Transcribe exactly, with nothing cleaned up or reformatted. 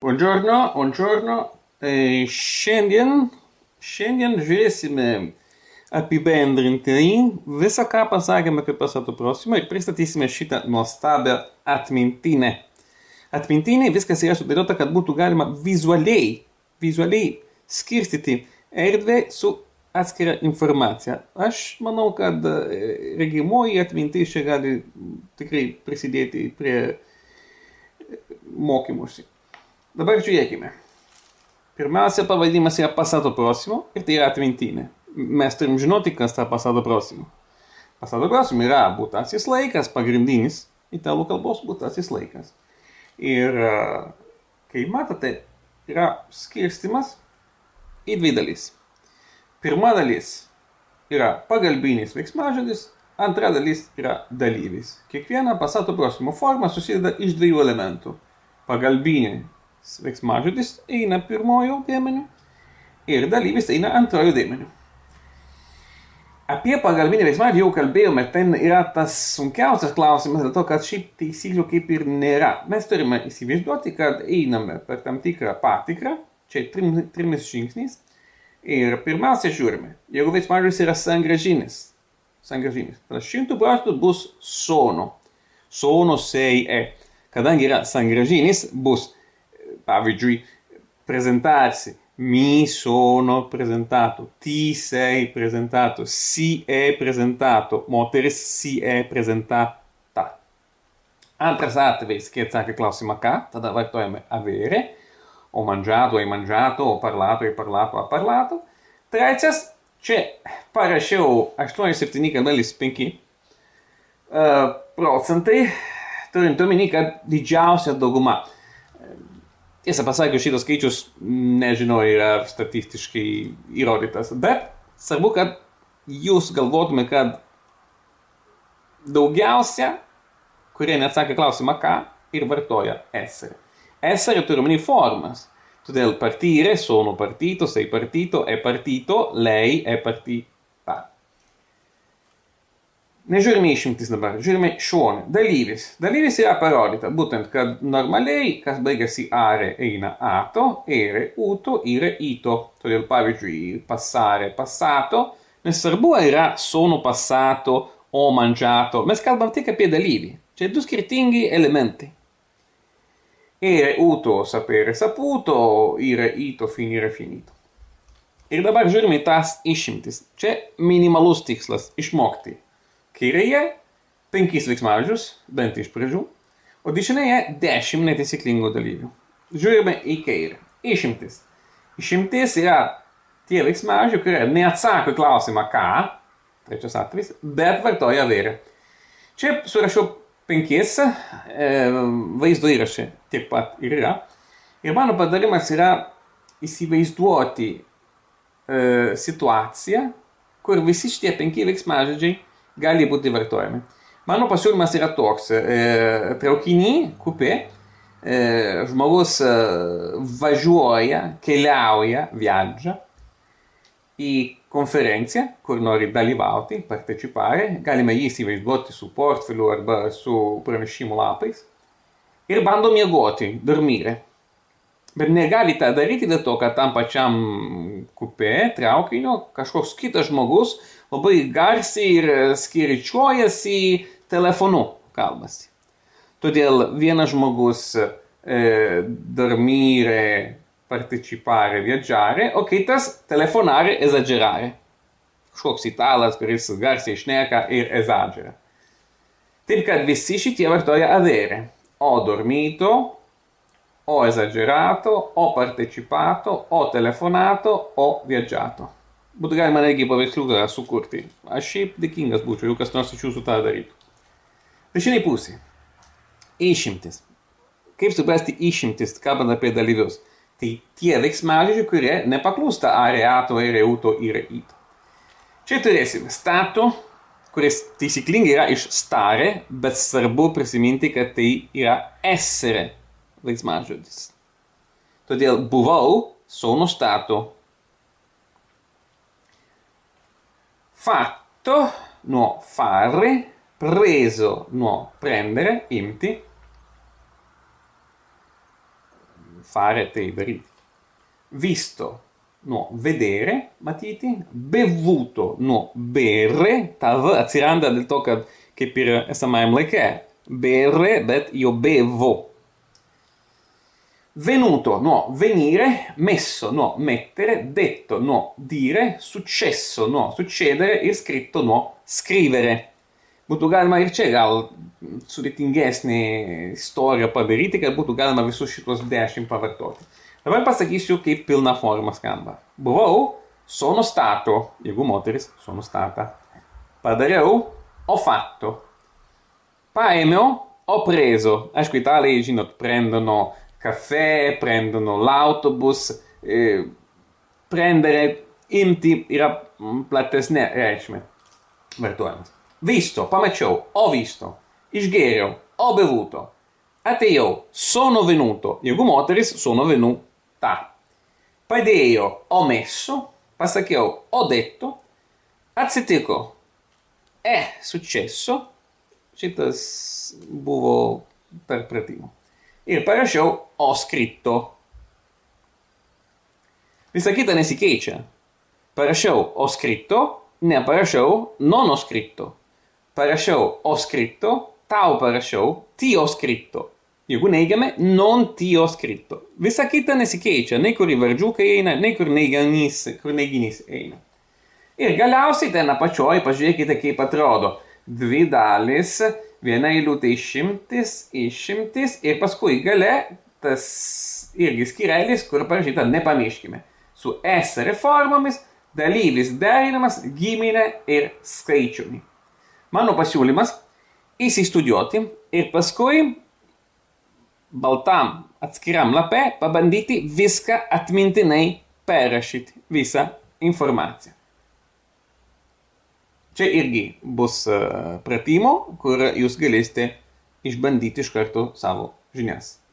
Buongiorno, buongiorno. E šiandien, šiandien žiūrėsime apibendrintai visą, ką pasakėme apie pasato prosimą ir pristatysime šitą nuostabią atmintinę. Atmintinė viskas yra sudėliota, kad būtų galima vizualiai, vizualiai skirstyti erdvę su atskira informacija. Aš manau, kad regimoji atmintis čia gali tikrai prisidėti prie mokymusi. Dabar žiūrėkime. Pirmiausia, pavadinimas yra pasato prosimo ir tai yra atmintinė. Mes turim žinoti, kas ta pasato prosimo. Pasato prosimo yra būtasis laikas, pagrindinis italų kalbos būtasis laikas. Ir, kaip matote, yra skirstimas į dvi dalis. Pirma dalis yra pagalbinis veiksmažodis, antra dalis yra dalyvis. Kiekviena pasato prosimo forma susideda iš dviejų elementų. Pagalbinis veiksmažodis eina pirmojo dėmeniu ir dalyvis eina antrojo dėmeniu. Apie pagalbinį veiksmažodį jau kalbėjome, ten yra tas sunkiausias klausimas, dėl to, kad šiaip taisyklių kaip ir nėra. Mes turime įsivaizduoti, kad einame per tam tikrą patikrą, čia trim, trimis žingsniais, ir pirmiausia žiūrime, jeigu veiksmažodis yra sangražinis, sangražinis, tada šimtų procentų bus sono, sono sei e. Kadangi yra sangražinis, bus, pavyzdžiui, prezentarsi. Mi sono presentato, ti sei presentato, si è presentato, moteris si è presentata. Antras atvejs, kai atsakė klausimą ką, tada vartojame avere, ho mangiato, hai mangiato, ho parlato, hai parlato, ha parlato. Trečias, čia parašiau aštuoni septyni kablelis penki uh, procentai, turint omeny, kad didžiausia dauguma. Tiesą pasakius, šitas skaičius, nežinau, yra statistiškai įrodytas, bet svarbu, kad jūs galvotume, kad daugiausia, kurie neatsakė klausimą ką, ir vartoja essere. Essere turi omeny formas, todėl partire, sono partito, sei partito, è partito, lei è partita. Nežiūrime išimtis dabar, žiūrime šone. Dalyvis. Dalyvis yra parodyta, būtent, kad normaliai, kas baigėsi are, eina ato, ere, uto, ire, ito. Todėl, pavyzdžiui, passare, passato. Nesvarbu yra sono passato, ho mangiato. Mes kalbam tik apie dalyvį. Čia du skirtingi elementai. Ere, uto, sapere, saputo, ire, ito, finire, finito. Ir dabar žiūrime tas išimtis. Čia minimalus tikslas – išmokti. Kairėje penkis veiksmažodžius, bent iš pradžių, o dešinėje dešimt netaisyklingų dalyvių. Žiūrime į kairę. Išimtis. Išimtis yra tie veiksmažodžiai, kurie neatsako klausimą ką, trečias atvejis, bet vartoja avere. Čia surašiau penkis, e, vaizdo įrašai tiek pat ir yra. Ir mano padarimas yra įsivaizduoti e, situaciją, kur visi šitie penki veiksmažodžiai gali būti vartojami. Mano pasiūlymas yra toks. E, traukiny, kupė, e, žmogus e, važiuoja, keliauja, viaggia į konferenciją, kur nori dalyvauti, partecipare. Galime jį įsivaizduoti su portfeliu arba su pranešimų lapais. Ir bando miegoti, dormire. Bet negali tą daryti dėl to, kad tam pačiam kupė, traukinio, kažkoks kitas žmogus labai garsiai ir skiričiuojasi telefonu kalbasi. Todėl vienas žmogus e, dormire, partecipare, viaggiare, o kitas telefonare, esagerare. Kažkoks italas, kuris garsiai šneka ir esagera. Taip, kad visi šitie vartoja avere. Ho dormito, ho esagerato, ho partecipato, ho telefonato, ho viaggiato. Būtų galima netgi paveiksliuką sukurti. Aš šiaip dėkingas būčiau, jau kas nors iš jūsų tą darytų. Dešinėj pusėj. Išimtis. Kaip suprasti išimtis, kalbant apie dalyvius? Tai tie veiksmažodžiai, kurie nepaklūsta are, ato, ere, uto, ire, ito. Čia turėsime stato, kuris taisyklingai yra iš stare, bet svarbu prisiminti, kad tai yra essere veiksmažodis. Todėl buvau, sono stato. Fatto, nuo fare, preso, nuo prendere, imti. fare tai daryti. Visto nuo vedere, matyti, bevuto nuo bere, ta v atsiranda dėl to, kad kaip ir esamajam laike, bere, bet io bevo. Venuto nuo venire, messo nuo mettere, detto nuo dire, successo nuo succedere ir scritto nuo scrivere. Būtų galima ir čia gal sudėtingesnį istoriją padaryti, kad būtų galima visus šitos dešimt pavartoti. Dabar pasakysiu, kaip pilna forma skamba. Buvau, sono stato, jeigu moteris, sono stata. Padariau, ho fatto. Paėmiau, ho preso. Aišku, italai, žinot, prendono caffè, prendono l'autobus. Eh, prendere, imti yra platesnė reikšmė vartojamas. Visto, pamačiau, ho visto. Išgėriau, ho bevuto. Atėjau, sono venuto. Jeigu moteris, sono venuta. Padėjo, ho messo. Pasakiau, ho detto. Atsitiko, è successo. Šitas buvo per pratimo. Ir parašiau, ho scritto. Visa kita nesikeičia. Parašiau, ho scritto. Neparašiau, non ho scritto. Parašiau, ho scritto. Tau parašiau, ti ho scritto. Jeigu neigiame, non ti ho scritto. Visa kita nesikeičia, nei kur įvardžiukai eina, nei kur neiginys, kur neiginys eina. Ir galiausiai ten apačioj, pažiūrėkite, kaip atrodo. Dvi dalis, viena eilutė išimtis, išimtis, ir paskui gale tas irgi skirelis, kur parašyta nepamirškime. Su essere formomis, dalyvis derinamas, giminė ir skaičiumi. Mano pasiūlymas įsistudijuoti ir paskui baltam atskiram lape pabandyti viską atmintinai perrašyti, visą informaciją. Čia irgi bus pratimo, kur jūs galėsite išbandyti iš karto savo žinias.